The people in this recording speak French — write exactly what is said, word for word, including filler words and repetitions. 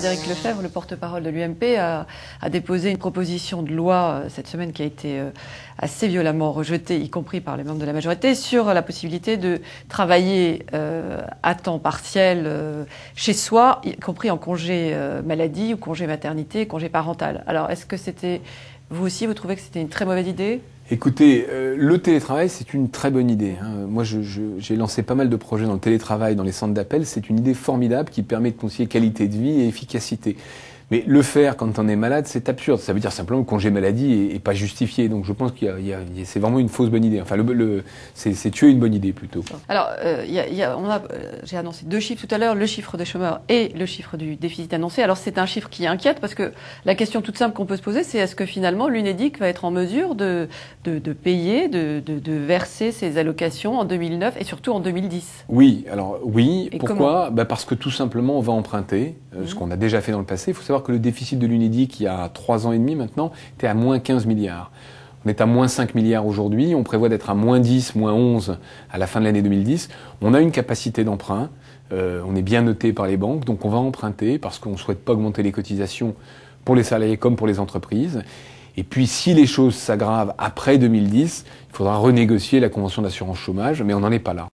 Frédéric Lefebvre, le porte-parole de l'U M P, a, a déposé une proposition de loi euh, cette semaine qui a été euh, assez violemment rejetée, y compris par les membres de la majorité, sur la possibilité de travailler euh, à temps partiel euh, chez soi, y compris en congé euh, maladie ou congé maternité, congé parental. Alors, est-ce que c'était, vous aussi, vous trouvez que c'était une très mauvaise idée ? Écoutez, euh, le télétravail, c'est une très bonne idée. Hein. Moi, je, je, j'ai lancé pas mal de projets dans le télétravail, dans les centres d'appel. C'est une idée formidable qui permet de concilier qualité de vie et efficacité. Mais le faire quand on est malade, c'est absurde. Ça veut dire simplement que le congé maladie est, est pas justifié. Donc je pense qu'il y a, il y a, c'est vraiment une fausse bonne idée. Enfin, le, le, c'est, c'est tuer une bonne idée plutôt. Alors, euh, il y a, il y a, on a, euh, j'ai annoncé deux chiffres tout à l'heure, le chiffre des chômeurs et le chiffre du déficit annoncé. Alors c'est un chiffre qui inquiète parce que la question toute simple qu'on peut se poser, c'est est-ce que finalement l'Unédic va être en mesure de, de, de payer, de, de, de verser ses allocations en deux mille neuf et surtout en deux mille dix ? Oui, alors oui. Et pourquoi ? Bah parce que tout simplement on va emprunter, euh, mmh. ce qu'on a déjà fait dans le passé. Il faut savoir que le déficit de l'Unédic, il y a trois ans et demi maintenant, était à moins quinze milliards. On est à moins cinq milliards aujourd'hui. On prévoit d'être à moins dix, moins onze à la fin de l'année deux mille dix. On a une capacité d'emprunt. Euh, on est bien noté par les banques. Donc on va emprunter parce qu'on ne souhaite pas augmenter les cotisations pour les salariés comme pour les entreprises. Et puis si les choses s'aggravent après deux mille dix, il faudra renégocier la convention d'assurance chômage, mais on n'en est pas là.